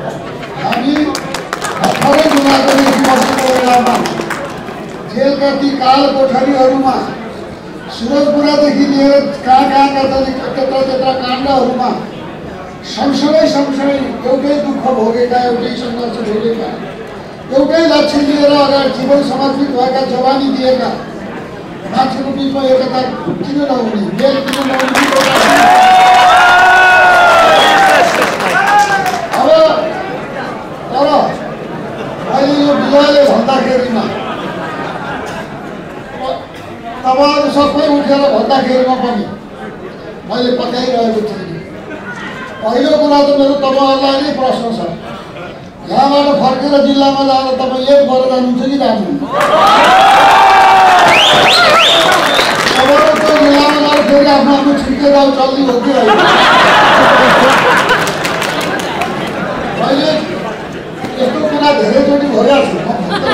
हामी 18 जुलाईदेखि बसेको बेलामा जेलका ती काल कोठरीहरूमा सुरजपुरादेखि लिएर कहाँ त्यत्रा काण्डहरूमा सँगसँगै एउटै दुःख भोगेका, एउटै सङ्घर्ष भोगेका, एउटै लक्ष्य लिएर अगाडि जीवन समर्पित भएका, जवानी दिएका मान्छेको बिचमा एकता किन नहुने, मेल किन नहुने? अब तर अहिले यो विजयले भन्दाखेरिमा तपाईँहरू सबै उठेर भन्दाखेरिमा पनि मैले पत्याइरहेको थिएँ। पहिलो कुरा त मेरो तपाईँहरूलाई नै प्रश्न छ, यहाँबाट फर्केर जिल्लामा जाँदा तपाईँ एक भएर जानुहुन्छ कि जानुहुन्छ? तपाईँको जिल्लामा जाँदा फेरि आफ्नो आफ्नो छिटके गाउँ चल्ने हो कि होइन? मैले यस्तो कुरा धेरैचोटि भइरहेको छु।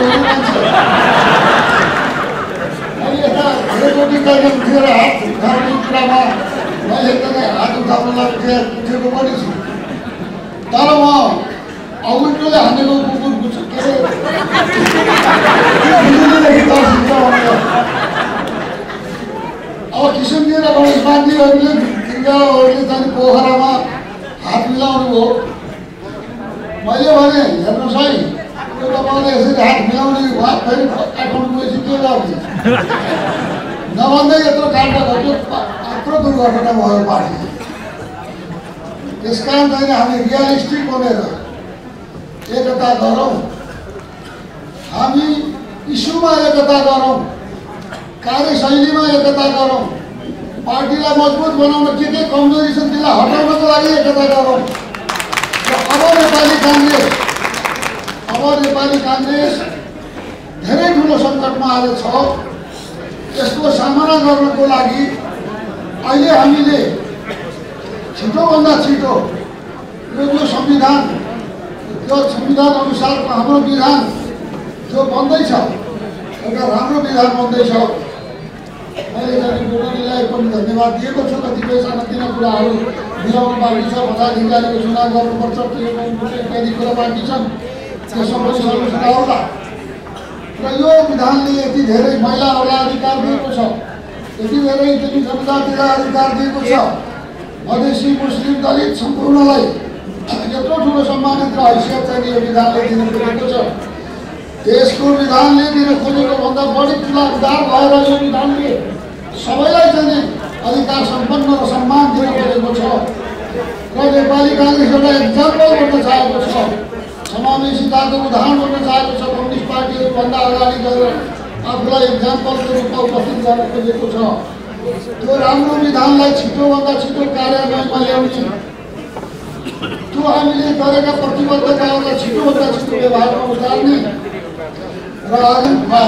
मैले यता धेरैचोटि कहिले उठेर हात उठाउने कुरामा मैले एकदमै हात उठाउनलाई उठेको पनि छु। तर म अवुन्टोले हानेको कुकुर के अरे अब किसिमजी र गणेशमानजीहरूले ढिङ्गाहरूले चाहिँ पोखरामा हात मिलाउनु भयो। मैले भने हेर्नुहोस् है, यो तपाईँले यसरी हात मिलाउने भयो, फेरि काठमाडौँ गएपछि के जाउने नभन्दै यत्रो काण्ड घट्यो, यत्रो दुर्घटना भयो पार्टी। त्यस कारण चाहिँ हामी रियलिस्टिक बनेर एकता गरौँ, हामी इस्युमा एकता गरौँ, कार्यशैलीमा एकता गरौँ, पार्टीलाई मजबुत बनाउन के कमजोरी छ त्यसलाई हटाउनको लागि एकता गरौँ। अब नेपाली काङ्ग्रेस धेरै ठुलो सङ्कटमा आएको छ। यसको सामना गर्नको लागि अहिले हामीले छिटोभन्दा छिटो यो संविधान अनुसारको हाम्रो विधान जो बन्दैछ, एउटा राम्रो विधान बन्दैछ। मैले गोडलीलाई पनि धन्यवाद दिएको छु। कतिपय सानोतिनो कुराहरू मिलाउनु बाँकी छ, पदाधिकारीको चुनाव गर्नुपर्छ, इत्यादि कुरा बाँकी छन्, त्यसमा पनि सल्युसन आउला। र यो विधानले यति धेरै महिलाहरूलाई अधिकार दिएको छ, यति धेरै यति जनजातिलाई अधिकार दिएको छ, मधेसी मुस्लिम दलित सम्पूर्णलाई यत्रो ठुलो सम्मानित र हैसियत चाहिँ यो विधानले दिन खोजेको छ। देशको विधानले दिन खोजेको भन्दा बढी ठुला उदार भएर यो विधानले सबैलाई चाहिँ अधिकार सम्पन्न र सम्मान दिन खोजेको छ। र नेपाली काङ्ग्रेस एउटा एक्जाम्पल बन्न चाहेको छ, समावेशिताको उदाहरण बन्न चाहेको छ। कम्युनिस्ट पार्टीहरूभन्दा अगाडि गएर आफूलाई एक्जाम्पलको रूपमा उपस्थित गर्न खोजेको छ। त्यो राम्रो विधानलाई छिटोभन्दा छिटो कार्यान्वयनमा ल्याउने, त्यो हामीले गरेका प्रतिबद्धताहरूलाई छिटोभन्दा छिटो व्यवहारमा उतार्ने र आज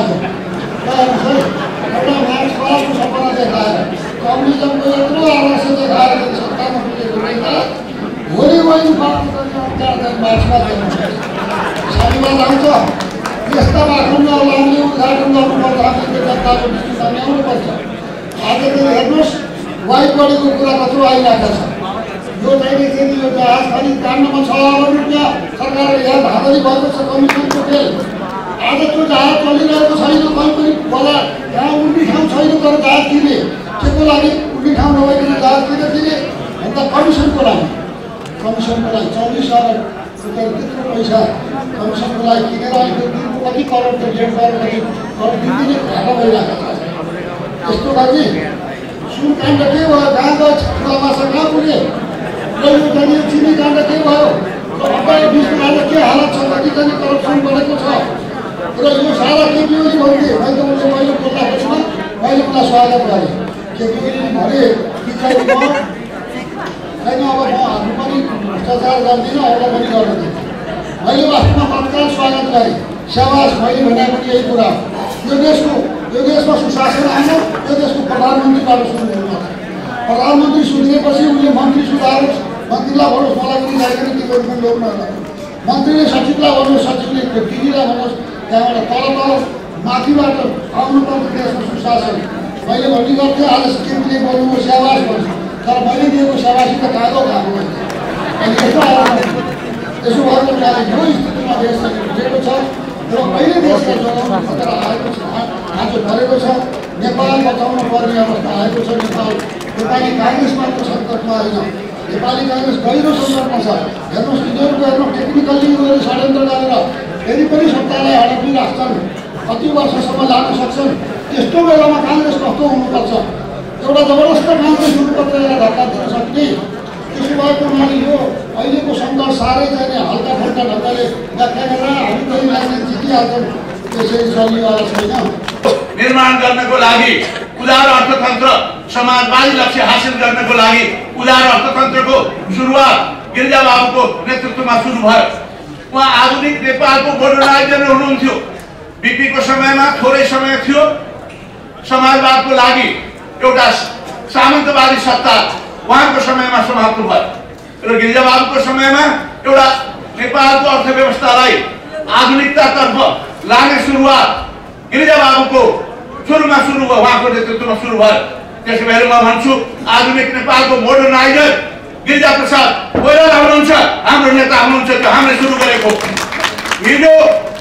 एउटा मार्क्सवादको सपना देखाएर कम्युनिजमको यत्रो आदर्श देखाएर सत्तामा पुगेको नेता भोलि वही मार्क्सवाद साधुवाद आउँछ। यस्ता भाषणहरूलाई हामीले उद्घाटन गर्नुपर्छ, हामीले जनताको दृष्टिमा ल्याउनुपर्छ। आज हेर्नुहोस्, वाइ बढेको कुरा कत्रो आइरहेको छ। यो चाहिँ यो जहाज खरिद काण्डमा 6 अरब रुपियाँ सरकारले यहाँ धाँधली भएको छ, कमिसनको फेल। आज त्यो जहाज चलिरहेको छैन, कहीँ पनि बजार यहाँ उड्ने ठाउँ छैन, तर जहाज किने के को लागि? उड्ने ठाउँ नभइकन जहाज किन किने भन्दा कमिसनको लागि 24 अरब रुपियाँ त्यत्रो पैसा कमिसनको लागि किनेर अहिले कति करोड त 1.5 करोड दिने घाटा भइरहेको छ। यस्तो गरी सुन काण्ड के भयो? कहाँ गयो? ठुलामासा कहाँ पुगे? र यो चाहिँ चिनी काण्ड के भयो? बिचको काण्ड के हालत छ? कति चाहिँ करप्सन बढेको छ? र यो सारा केपी ओली भन्थे, मैले त उसले मैले बोल्दाको छु, मैले उसलाई स्वागत गरेँ। केपी ओली भने कि चाहिँ छैन, अब म हामी पनि भ्रष्टाचार गर्दिनँ, अरूलाई पनि गर्दैन। मैले वास्तवमा तत्काल स्वागत गरेँ, स्याबास। मैले भने पनि यही कुरा हो। यो देशमा सुशासन आउन यो देशको प्रधानमन्त्रीबाट सुरु हुनुपर्छ। प्रधानमन्त्री सुनिएपछि उसले मन्त्री सुधारोस्, मन्त्रीलाई भनोस् मलाई पनि लागेन, तिमीहरू पनि लोग्न होला। मन्त्रीले सचिवलाई भन्नुहोस्, सचिवले डिडीलाई भन्नुहोस्, त्यहाँबाट तल माथिबाट आउनुपर्छ देशको सुशासन। मैले भन्ने गर्थेँ, आज केपीले बोल्नुभयो स्याबास भन्छु, तर मैले दिएको स्याबासी त कागो खाएको। अनि यसो भएर देशलाई जोगाउन खतरा आएको छ, आज परेको छ। नेपाल बचाउन पर्ने अवस्था आएको छ। नेपाली काङ्ग्रेस मात्र सङ्कटमा होइन, नेपाली काङ्ग्रेस गहिरो सङ्कटमा छ। हेर्नुहोस्, यिनीहरूको हेर्नुहोस्, टेक्निकल्ली उनीहरू षड्यन्त्र गरेर फेरि पनि सत्तालाई हडपिराख्छन्, कति वर्षसम्म जान सक्छन्। त्यस्तो बेलामा काङ्ग्रेस कस्तो हुनुपर्छ? एउटा जबरजस्त काङ्ग्रेस हुनुपर्छ, यसलाई धक्का दिन सक्ने। त्यसो भएको हुनाले यो अहिलेको सङ्घर्ष साह्रै चाहिँ हल्का फुल्का ढङ्गले व्याख्या गरेर हामी पनि लाग्ने जितिहाल्छौँ, त्यसरी चल्नेवाला छैन। निर्माण गर्नको लागि उदार अर्थतन्त्र, समाजवादी लक्ष्य हासिल गर्नको लागि उदार अर्थतन्त्रको सुरुवात गिरिजाबाबुको नेतृत्वमा सुरु भयो। उहाँ आधुनिक नेपालको मोडर्नाइजर हुनुहुन्थ्यो। बिपीको समयमा थोरै समय थियो, समाजवादको लागि एउटा सामन्तवादी सत्ता उहाँको समयमा समाप्त भयो र गिरिजाबाबुको समयमा एउटा नेपालको अर्थव्यवस्थालाई आधुनिकतातर्फ लाने सुरुवात गिरिजाबाबुको सुरुमा सुरु भयो, उहाँको नेतृत्वमा सुरु भयो। त्यसो भएर म भन्छु, आधुनिक नेपालको मोडर्नाइजर गिरिजाप्रसाद कोइराला हुनुहुन्छ, हाम्रो नेता हुनुहुन्छ। त्यो हामीले सुरु गरेको हिजो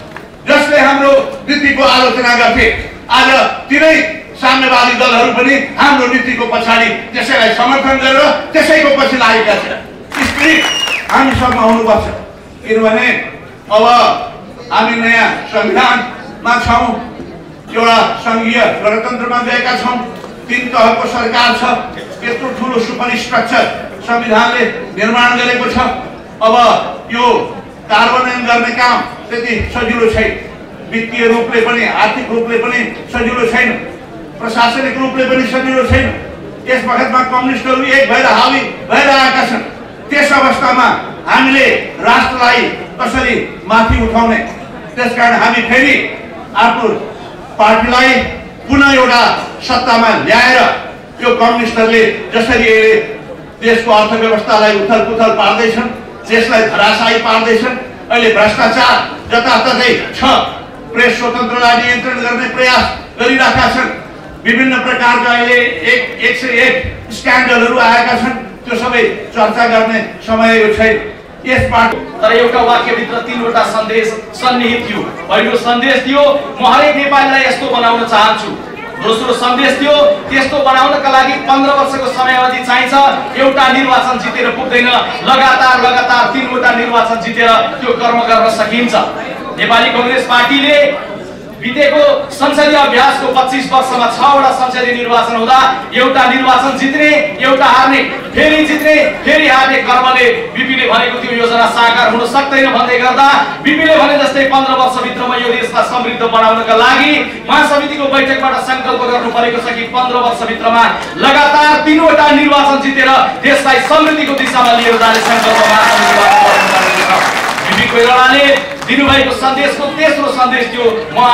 जसले हाम्रो नीतिको आलोचना गर्थे, आज तिनै साम्यवादी दलहरू पनि हाम्रो नीतिको पछाडि त्यसैलाई समर्थन गरेर त्यसैको पछि लागेका छन्। स्पिरिट हामीसँग हुनुपर्छ, किनभने अब हामी नयाँ संविधानमा छौँ, एउटा सङ्घीय गणतन्त्रमा गएका छौँ। 3 तहको सरकार छ। यत्रो ठुलो सुपर स्ट्रक्चर संविधानले निर्माण गरेको छ। अब यो कार्यान्वयन गर्ने काम त्यति सजिलो छैन। वित्तीय रूपले पनि, आर्थिक रूपले पनि सजिलो छैन, प्रशासनिक रूपले पनि सजिलो छैन। यस वखतमा कम्युनिस्टहरू एक भएर हावी भएर आएका छन्। त्यस अवस्थामा हामीले राष्ट्रलाई कसरी माथि उठाउने? त्यसकारण हामी फेरि आफ्नो पार्टीलाई पुनः एउटा सत्तामा ल्याएर यो कम्युनिस्टहरूले जसरी देशको अर्थव्यवस्थालाई उथलपुथल पार्दैछन्, देशलाई धराशायी पार्दैछन्, अहिले भ्रष्टाचार जताततै छ, प्रेस स्वतन्त्रलाई नियन्त्रण गर्ने प्रयास गरिरहेका छन्। विभिन्न प्रकारका अहिले 101 स्क्यान्डलहरू आएका छन्। त्यो सबै चर्चा गर्ने समय यो छैन। यस पार्टी तर एउटा वाक्यभित्र 3वटा सन्देश सन्निहित थियो। पहिलो सन्देश थियो, म हरेक नेपालीलाई यस्तो बनाउन चाहन्छु। दोस्रो सन्देश थियो, त्यस्तो बनाउनका लागि 15 वर्षको समयावधि चाहिन्छ। एउटा निर्वाचन जितेर पुग्दैन, लगातार 3वटा निर्वाचन जितेर त्यो कर्म गर्न सकिन्छ। नेपाली कांग्रेस पार्टीले बितेको संसदीय अभ्यासको 25 वर्षमा 6वटा संसदीय निर्वाचन हुँदा एउटा निर्वाचन जित्ने, एउटा हार्ने, फेरि जित्ने, फेरि हार्ने कर्मले बिपीले भनेको त्यो योजना साकार हुन सक्दैन भन्दै गर्दा बिपीले भने जस्तै 15 वर्षभित्रमा यो देशलाई समृद्ध बनाउनका लागि महासमितिको बैठकबाट संकल्प गर्नु परेको छ कि 15 वर्षभित्रमा लगातार 3वटा निर्वाचन जितेर देशलाई समृद्धिको दिशामा लिएर जाने संकल्प महासमितिबाट गर्नु परेको छ। बिपी कोइरालाले दिनुभएको सन्देशको तेस्रो सन्देश थियो, म